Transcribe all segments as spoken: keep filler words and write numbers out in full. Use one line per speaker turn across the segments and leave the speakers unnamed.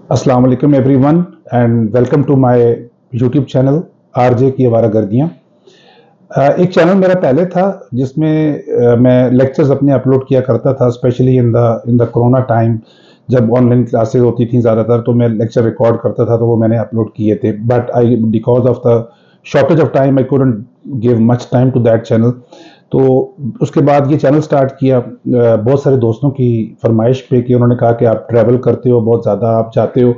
अस्सलाम वालेकुम everyone and welcome to my YouTube channel RJ की आवारा गर्दियाँ। एक चैनल मेरा पहले था जिसमें मैं लेक्चर्स अपने अपलोड किया करता था, specially in the in the corona time जब ऑनलाइन क्लासेस होती थी ज़्यादातर, तो मैं लेक्चर रिकॉर्ड करता था, तो वो मैंने अपलोड किए थे। But I because of the shortage of time I couldn't give much time to that channel. तो उसके बाद ये चैनल स्टार्ट किया बहुत सारे दोस्तों की फरमाइश पे कि उन्होंने कहा कि आप ट्रैवल करते हो बहुत ज़्यादा, आप जाते हो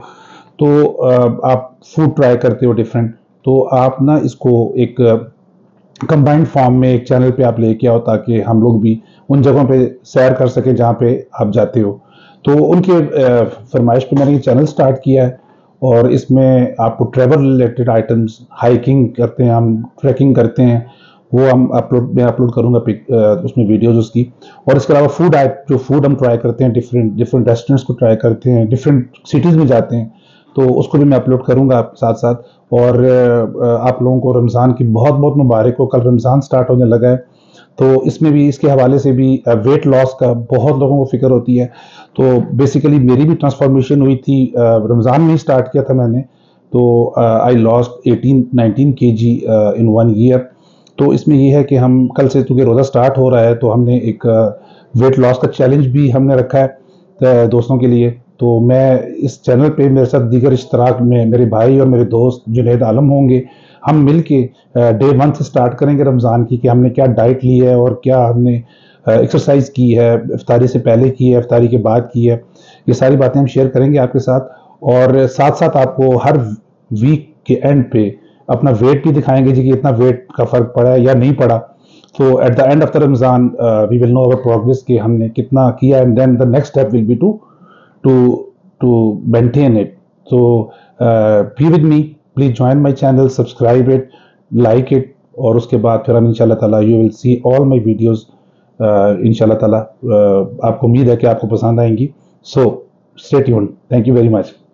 तो आप फूड ट्राई करते हो डिफरेंट, तो आप ना इसको एक कंबाइंड फॉर्म में एक चैनल पे आप लेके आओ ताकि हम लोग भी उन जगहों पे सैर कर सकें जहाँ पे आप जाते हो। तो उनके फरमाइश पे मैंने ये चैनल स्टार्ट किया है और इसमें आपको ट्रैवल रिलेटेड आइटम्स, हाइकिंग करते हैं हम, ट्रैकिंग करते हैं, वो हम अपलोड मैं अपलोड करूँगा पिक उसमें वीडियोज़ उसकी। और इसके अलावा फूड आइट जो फूड हम ट्राई करते हैं, डिफरेंट डिफरेंट रेस्टोरेंट्स को ट्राई करते हैं, डिफरेंट सिटीज़ में जाते हैं, तो उसको भी मैं अपलोड करूँगा साथ साथ। और आप लोगों को रमज़ान की बहुत बहुत मुबारक हो। कल रमज़ान स्टार्ट होने लगा है, तो इसमें भी इसके हवाले से भी वेट लॉस का बहुत लोगों को फिक्र होती है। तो बेसिकली मेरी भी ट्रांसफॉर्मेशन हुई थी, रमज़ान में ही स्टार्ट किया था मैंने, तो आई लॉस्ट एटीन नाइनटीन के जी इन वन ईयर। तो इसमें ये है कि हम कल से, चूँकि रोज़ा स्टार्ट हो रहा है, तो हमने एक वेट लॉस का चैलेंज भी हमने रखा है दोस्तों के लिए। तो मैं इस चैनल पे मेरे साथ दीगर इश्तराक में मेरे भाई और मेरे दोस्त जुनैद आलम होंगे। हम मिल के डे वन से स्टार्ट करेंगे रमज़ान की कि हमने क्या डाइट ली है और क्या हमने एक्सरसाइज की है, इफ्तारी से पहले की है, इफ्तारी के बाद की है। ये सारी बातें हम शेयर करेंगे आपके साथ, और साथ साथ आपको हर वीक के एंड पे अपना वेट भी दिखाएंगे जी कि इतना वेट का फ़र्क पड़ा है या नहीं पड़ा। तो at the end of the Ramzan we will know our progress कि हमने कितना किया, and then the next step will be to to to maintain it. So uh, be with me, please join my channel, subscribe it, like it, और उसके बाद फिर हम इंशाल्लाह ताला you will see all my videos uh, इंशाल्लाह ताला uh, आपको उम्मीद है कि आपको पसंद आएंगी। So stay tuned, thank you very much.